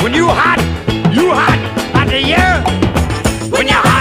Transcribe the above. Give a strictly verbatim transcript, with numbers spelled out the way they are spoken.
When you hot, you hot. Hot the year. When you're hot.